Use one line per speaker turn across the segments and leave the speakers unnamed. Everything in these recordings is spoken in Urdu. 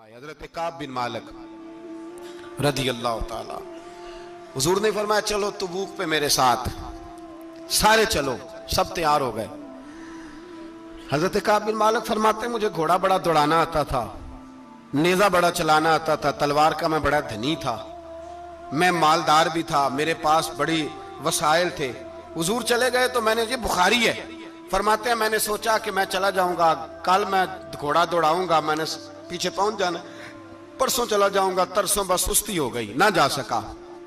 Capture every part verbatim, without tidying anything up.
حضرت کعب بن مالک رضی اللہ تعالی، حضور نے فرمایا چلو تبوک پہ میرے ساتھ، سارے چلو، سب تیار ہو گئے۔ حضرت کعب بن مالک فرماتے ہیں مجھے گھوڑا بڑا دوڑانا آتا تھا، نیزہ بڑا چلانا آتا تھا، تلوار کا میں بڑا دھنی تھا، میں مالدار بھی تھا، میرے پاس بڑی وسائل تھے۔ حضور چلے گئے تو میں نے، یہ بخاری ہے، فرماتے ہیں میں نے سوچا کہ میں چلا جاؤں گا، کل میں گھوڑا دوڑاؤں گا، میں نے پیچھے پہنچ جانا، پرسوں چلا جاؤں گا، ترسوں بس سستی ہو گئی، نہ جا سکا۔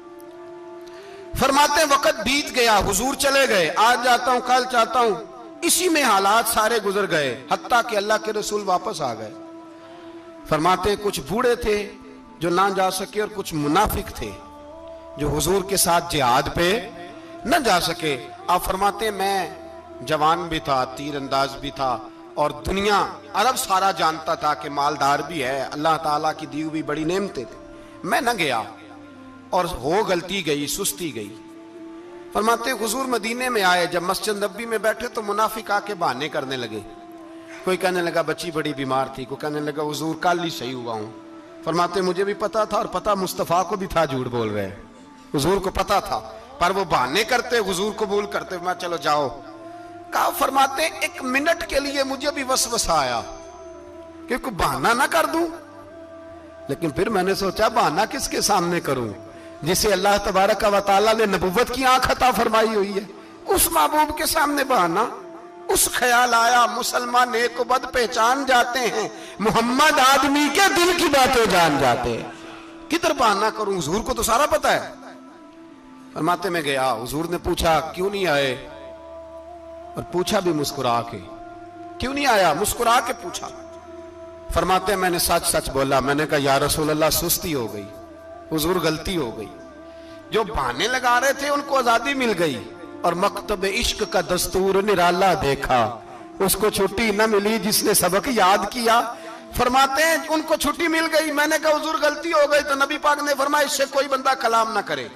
فرماتے ہیں وقت بیت گیا، حضور چلے گئے، آج جاتا ہوں کل چاہتا ہوں، اسی میں حالات سارے گزر گئے، حتیٰ کہ اللہ کے رسول واپس آ گئے۔ فرماتے ہیں کچھ بوڑھے تھے جو نہ جا سکے اور کچھ منافق تھے جو حضور کے ساتھ جہاد پہ نہ جا سکے۔ آپ فرماتے ہیں میں جوان بھی تھا، تیر انداز بھی تھا، اور دنیا عرب سارا جانتا تھا کہ مالدار بھی ہے، اللہ تعالیٰ کی دی ہوئی بڑی نعمتیں تھے، میں نہ گیا اور ہو غلطی گئی، سستی گئی۔ فرماتے ہیں حضور مدینے میں آئے، جب مسجد نبی میں بیٹھے تو منافق آ کے بہانے کرنے لگے، کوئی کہنے لگا بچی بڑی بیمار تھی، کوئی کہنے لگا حضور کل ہی صحیح ہوا ہوں۔ فرماتے ہیں مجھے بھی پتا تھا، اور پتا مصطفیٰ کو بھی تھا جھوٹ بول رہے، حضور کو پتا تھا، پر وہ بہانے کرتے، حضور قبول کرتے، میں چلو جاؤ۔ کہا فرماتے ہیں ایک منٹ کے لیے مجھے بھی وسوسہ آیا کہ کوئی بہانہ نہ کر دوں، لیکن پھر میں نے سوچا بہانہ کس کے سامنے کروں جسے اللہ تبارک و تعالیٰ نے نبوت کی آنکھ عطا فرمائی ہوئی ہے، اس محبوب کے سامنے بہانہ۔ اس خیال آیا مسلمان نیک و بد پہچان جاتے ہیں، محمد آدمی کے دل کی باتیں جان جاتے ہیں، کدھر بہانہ کروں، حضور کو تو سارا پتا ہے۔ فرماتے میں گیا، حضور نے پوچھا کیوں نہیں آئے، اور پوچھا بھی مسکرا کے، کیوں نہیں آیا، مسکرا کے پوچھا۔ فرماتے ہیں میں نے سچ سچ بولا، میں نے کہا یا رسول اللہ سستی ہو گئی، حضور غلطی ہو گئی، جو بہانے لگا رہے تھے ان کو آزادی مل گئی، اور مکتب عشق کا دستور نرالا دیکھا، اس کو چھٹی نہ ملی جس نے سبق یاد کیا۔ فرماتے ہیں ان کو چھٹی مل گئی، میں نے کہا حضور غلطی ہو گئی، تو نبی پاک نے فرمایا اس سے کوئی بندہ کلام نہ کرے،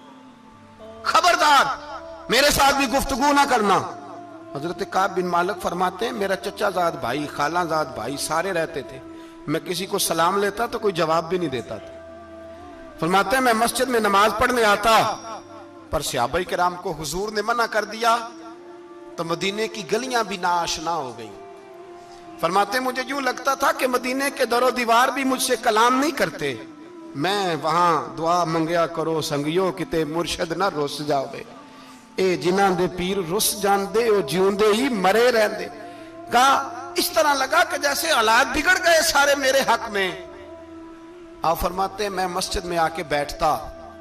خبردار میرے ساتھ بھی گفتگو نہ کرنا۔ حضرت کعب بن مالک فرماتے ہیں میرا چچا زاد بھائی، خالہ زاد بھائی سارے رہتے تھے، میں کسی کو سلام لیتا تو کوئی جواب بھی نہیں دیتا تھا۔ فرماتے ہیں میں مسجد میں نماز پڑھنے آتا، پر صحابہ کرام کو حضور نے منع کر دیا تو مدینے کی گلیاں بھی ناآشنا ہو گئی۔ فرماتے ہیں مجھے یوں لگتا تھا کہ مدینے کے در و دیوار بھی مجھ سے کلام نہیں کرتے، میں وہاں دعا منگیا کرو سنگیو کتے مرشد نہ رس جاوے، اے جنہاں دے پیر رس جان دے او جیوندے ہی مرے رہن دے۔ کہا اس طرح لگا کہ جیسے حالات بگڑ گئے سارے میرے حق میں۔ آپ فرماتے ہیں میں مسجد میں آ کے بیٹھتا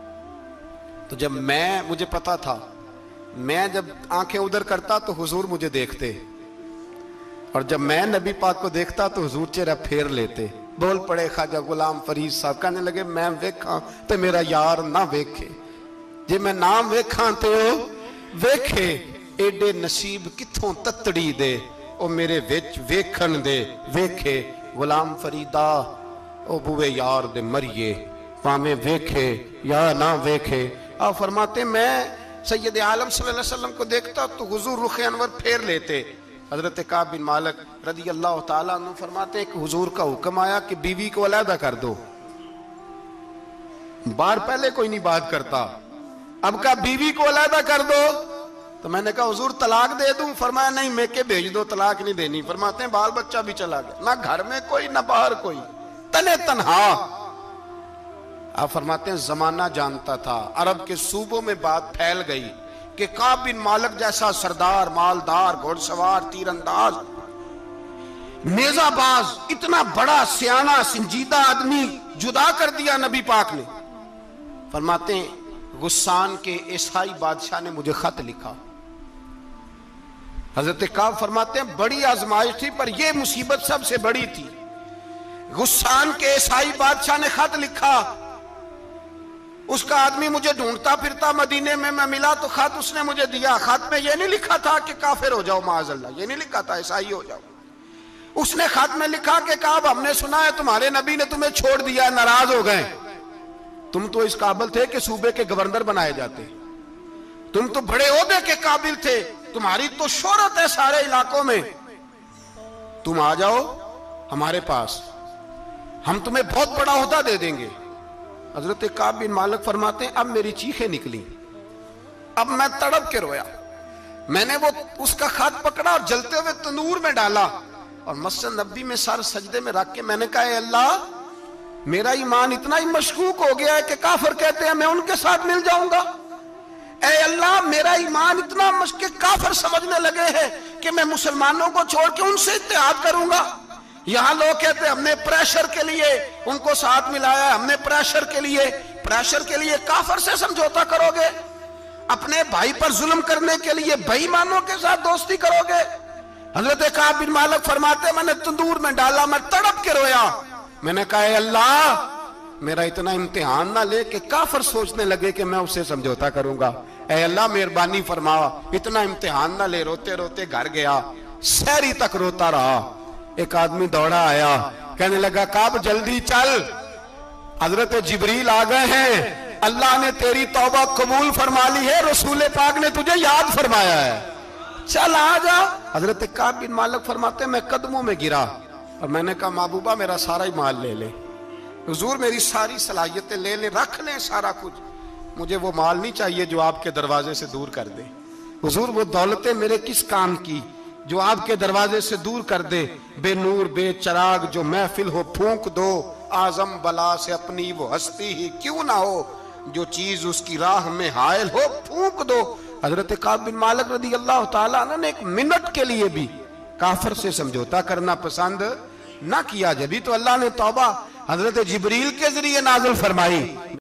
تو جب میں، مجھے پتا تھا میں جب آنکھیں ادھر کرتا تو حضور مجھے دیکھتے، اور جب میں نبی پاک کو دیکھتا تو حضور چہرہ پھیر لیتے۔ بول پڑے خواجہ غلام فرید صاحب، کہنے لگے میں ویکھاں تے میرا یار نہ ویکھے، جے میں نام ویکھاں تے او ویکھے، ایڈے نصیب کتھوں تتڑی دے او میرے وچ ویکھن دے ویکھے، غلام فریدہ او بوے یار دے مریے پامیں ویکھے یا نہ ویکھے۔ آپ فرماتے میں سید عالم صلی اللہ علیہ وسلم کو دیکھتا تو حضور رخ انور پھیر لیتے۔ حضرت کعب بن مالک رضی اللہ تعالیٰ عنہ فرماتے ہیں کہ حضور کا حکم آیا کہ بیوی کو علیحدہ کر دو، بار پہلے کوئی نہیں بات کرتا، اب کہا بیوی کو علیحدہ کر دو، تو میں نے کہا حضور طلاق دے دوں، فرمایا نہیں میں کے بھیج دو، طلاق نہیں دینی۔ فرماتے ہیں بال بچہ بھی چلا گیا، نہ گھر میں کوئی نہ باہر کوئی، تنے تنہا۔ آپ فرماتے ہیں زمانہ جانتا تھا، عرب کے صوبوں میں بات پھیل گئی کہ کعب بن مالک جیسا سردار، مالدار، گھوڑ سوار، تیر انداز، نیزہ باز، اتنا بڑا سیانہ سنجیدہ آدمی جدا کر دیا نبی پاک نے۔ فرماتے ہیں غسان کے عیسائی بادشاہ نے مجھے خط لکھا۔ حضرت کعب فرماتے ہیں بڑی آزمائش تھی، پر یہ مصیبت سب سے بڑی تھی۔ غسان کے عیسائی بادشاہ نے خط لکھا، اس کا آدمی مجھے ڈھونڈتا پھرتا مدینے میں، میں ملا تو خط اس نے مجھے دیا۔ خط میں یہ نہیں لکھا تھا کہ کافر ہو جاؤ معاذ اللہ، یہ نہیں لکھا تھا عیسائی ہو جاؤ، اس نے خط میں لکھا کہ کعب ہم نے سنا ہے تمہارے نبی نے تمہیں چھوڑ دیا، ناراض ہو گئے، تم تو اس قابل تھے کہ صوبے کے گورنر بنائے جاتے، تم تو بڑے عہدے کے قابل تھے، تمہاری تو شہرت ہے سارے علاقوں میں، تم آ جاؤ ہمارے پاس، ہم تمہیں بہت بڑا عہدہ دے دیں گے۔ حضرت کعب بن مالک فرماتے ہیں اب میری چیخیں نکلی، اب میں تڑپ کے رویا، میں نے وہ اس کا خط پکڑا اور جلتے ہوئے تنور میں ڈالا اور مسجد نبی میں سر سجدے میں رکھ کے میں نے کہا اے اللہ، میرا ایمان اتنا ہی مشکوک ہو گیا ہے کہ کافر کہتے ہیں میں ان کے ساتھ مل جاؤں گا۔ اے اللہ، میرا ایمان اتنا مشکوک، کافر سمجھنے لگے ہیں کہ میں مسلمانوں کو چھوڑ کے ان سے اتحاد کروں گا۔ یہاں لوگ کہتے ہیں ہم نے پریشر کے لیے ان کو ساتھ ملایا، ہم نے پریشر کے لیے پریشر کے لیے کافر سے سمجھوتا کرو گے، اپنے بھائی پر ظلم کرنے کے لیے بے ایمانوں کے ساتھ دوستی کرو گے۔ حضرت کعب بن مالک فرماتے میں نے تندور میں ڈالا، میں تڑپ کے رویا، میں نے کہا اے اللہ، میرا اتنا امتحان نہ لے کہ کافر سوچنے لگے کہ میں اسے سمجھوتا کروں گا، اے اللہ مہربانی فرما، اتنا امتحان نہ لے۔ روتے روتے گھر گیا، سحری تک روتا رہا۔ ایک آدمی دوڑا آیا، کہنے لگا کعب جلدی چل، حضرت جبریل آ گئے ہیں، اللہ نے تیری توبہ قبول فرما لی ہے، رسول پاک نے تجھے یاد فرمایا ہے، چل آ جا۔ حضرت کعب بن مالک فرماتے میں قدموں میں گرا اور میں نے کہا محبوبہ میرا سارا ہی مال لے لے، حضور میری ساری صلاحیتیں لے لے، رکھ لیں سارا کچھ، مجھے وہ مال نہیں چاہیے جو آپ کے دروازے سے دور کر دے، حضور وہ دولتیں میرے کس کام کی جو آپ کے دروازے سے دور کر دے، بے نور بے چراغ جو محفل ہو پھونک دو، اعظم بلا سے اپنی وہ ہستی ہی کیوں نہ ہو، جو چیز اس کی راہ میں حائل ہو پھونک دو۔ حضرت کعب بن مالک رضی اللہ تعالیٰ عنہ نے ایک منٹ کے لیے بھی کافر سے سمجھوتا کرنا پسند نہ کیا، جبھی تو اللہ نے توبہ حضرت جبریل کے ذریعے نازل فرمائی۔